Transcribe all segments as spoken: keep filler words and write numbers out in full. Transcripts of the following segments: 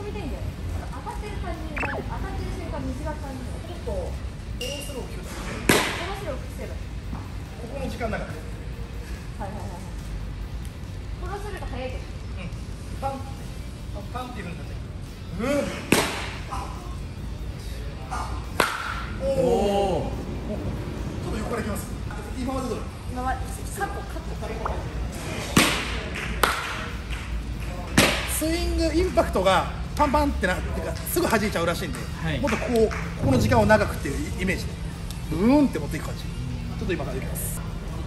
みたいんだよね。当たってる感じで、当たってる瞬間短く感じる。 結構フォロースローを切ると面白くすればいい。 ここの時間だからはいはいはいはい。フォローすると早いとき。 パンパンっていうふうになってうんおおちょっと横からいきます。今までどれ今はカットカットカット。 スイングインパクトがパンパンってなってかすぐ弾いちゃうらしいんで、はい、もっとこうここの時間を長くっていうイメージでブーンって持っていく感じ。ちょっと今からいきます。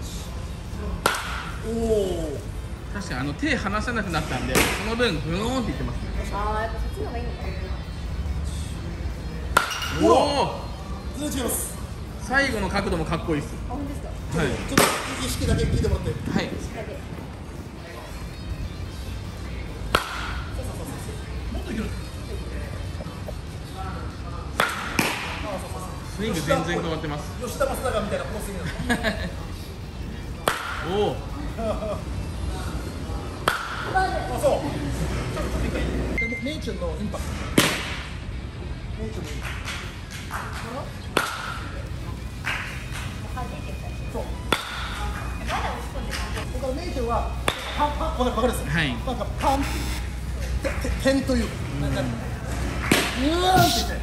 おお確かにあの手離せなくなったんでその分ブーンっていってますね。 ああやっぱそっちの方がいいのか。 おお全然違います。 最後の角度もかっこいいです。 あ、本当ですか。 はい、 ちょっと意識だけ聞いてもらって。 はい。スイング全然変わってます。 吉田正尚みたいなコースになる。 おお。 あ、そう。ちょっと一回。ネイチュンのインパクト。ネイチュンのインパクト。そう。ここからネイチュンはパンパンわかるです。 はい。 なんかパン点というか。うわーって言って。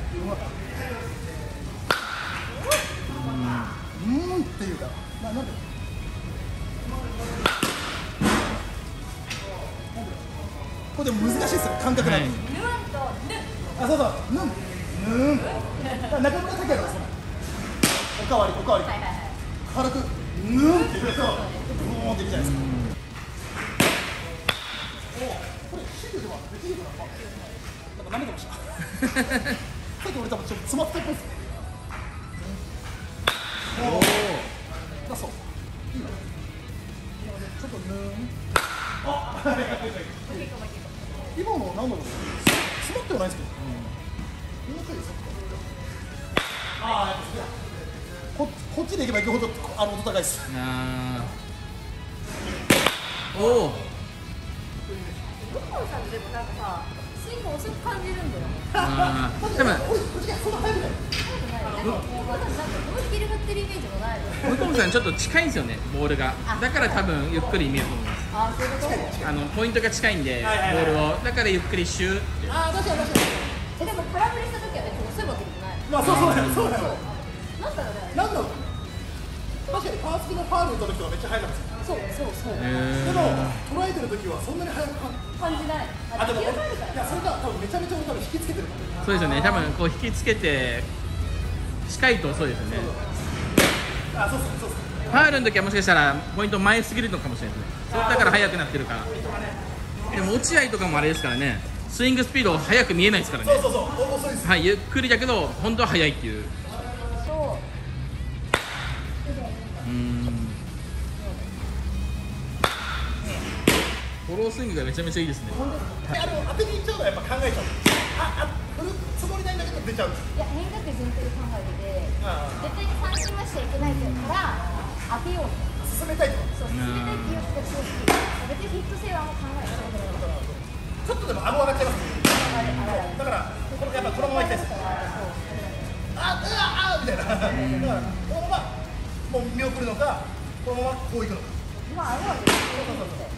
うんっていうか、ななんで。これでも難しいですよ、感覚なんです。あ、そうそう、ぬん、ぬん。中村拓哉がそう。おかわり、おかわり。軽く、ぬんって言うと、ボーンっていくじゃないですか。お、これ、シールではできるかな。なんか舐めてました。さっき俺多分ちょっと詰まってるんですよ。おお。だそう。いいの。ちょっとぬん。あ、今のなんだろう。詰まってはないですけど。もうちょいです。ああ、ここっちで行けば行くほどあの音高いです。 あおお。 所さんでもなんかさ、スイング遅く感じるんだよ。 ああ。多分。 俺こっちがそんな速くない。 向こうさんちょっと近いんですよね、ボールが。だから多分ゆっくり見えると思います。 あ、そういうこと。 あのポイントが近いんで、ボールをだからゆっくりシューって。 ああ、確かに確かに。 え、でも空振りした時は別に遅いわけじゃない。 まあそうそうだよ、そうだよ。 なんだろうね。 なんだろう。確かにパースキのファール打った時はめっちゃ速かったです。 そうそうそう。 でも捉えてる時はそんなに速く感じない。 あ、でもいやそれが多分めちゃめちゃ多分引きつけてる。 そうですよね。多分こう引きつけて近いとそうですよね。 あ、そうそうそう。 ファールの時はもしかしたらポイント前すぎるのかもしれないですね。それだから速くなってるから。でも落合とかもあれですからね。スイングスピード速く見えないですからね。 そうそうそう。遅いです。 はい、ゆっくりだけど本当は速いっていう。うん。フォロースイングがめちゃめちゃいいですね。 あの当てにいっちゃうのはやっぱ考えちゃう。あ、あ、振るつもりないんだけど出ちゃう。 いや、変化球前提で考えてて、絶対に三振はしちゃいけないから当てよう。 進めたいと。 そう、進めたいっていう気が強くて、別にヒット性はあんま考えない。 ちょっとでも顎上がっちゃいます。だからこれやっぱこのままいきたいです。あ、うわあみたいな。だからこのままもう見送るのか、このままこういくのか。 まあ、顎は絶対。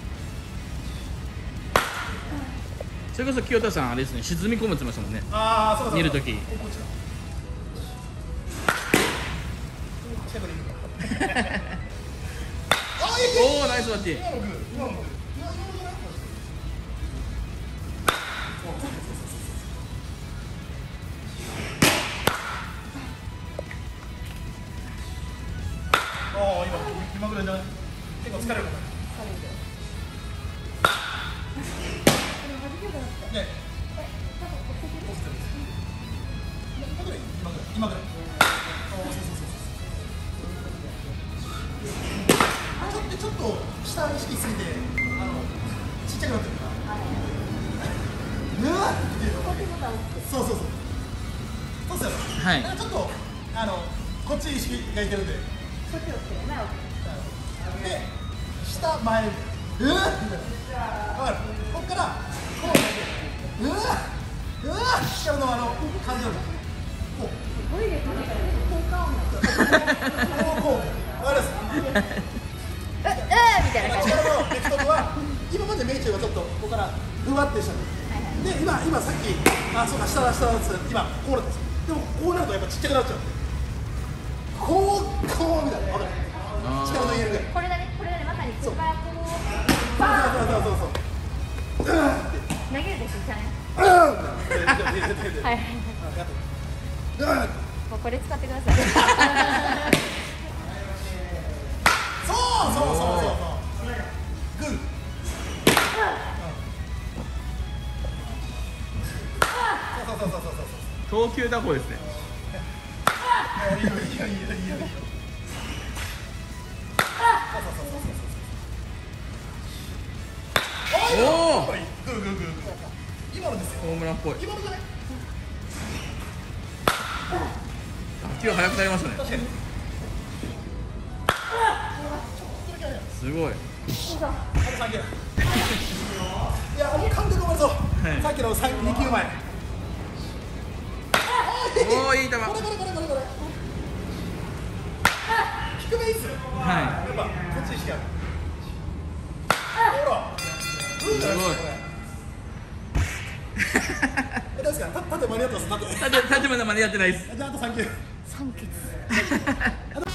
それこそ清田さんあれですね、沈み込むってましたもんね。 ああ、そうそう。 見るとき。おお、ナイスバッティング。 ああ、今今ぐらいじゃない。結構疲れるかな。ね。今ぐらい、今ぐらい、今ぐらい。そうそうそうそう。ちょっとちょっと下意識すぎて、あのちっちゃくなってるから。うわっていうのが。そうそうそう。そうですよね。 はい。 ちょっとあのこっち意識がいてるんで。 そっちをつける前を。 で下前。うわって。わかる。ここからこう。 うわうわ力のあの感じなんだ。 トイレかけたら効果音だ。 こうこうわかります。 ええみたいな感じ。 力のベクトルは今までメイチューはちょっとここからふわってしたので、今今さっきあそうか下だ下だって今こうなったんですよ。でもこうなるとやっぱちっちゃくなっちゃうんで、こうこうみたいなわかる。力の入れるぐらい。 これだねこれだねまさにここからこうそうそうそうそうそう。うんって投げるでしょじゃね。 うんはいはいはい。もうこれ使ってください。 そうそうそうそうそう。グー。そうそうそうそうそうそう。 投球打法ですね。 いいよいいよいいよいいよいいよ。 おお。 グーグーグーグー。今のですよ。 ホームランっぽい。 今のじゃない。 打球速くなりましたね。 確かに。 すごい。 あとさん球。いやもう感覚もそう。さっきの三二球前。 おおいい球。 これこれこれこれこれ。低めいいっすよ。 はい。 やっぱこっち意識ある。ほら。 すごい。 え、どうですか。た縦間に合ってます。縦。 縦縦まで間に合ってないです。 じゃああと三球。 酸欠。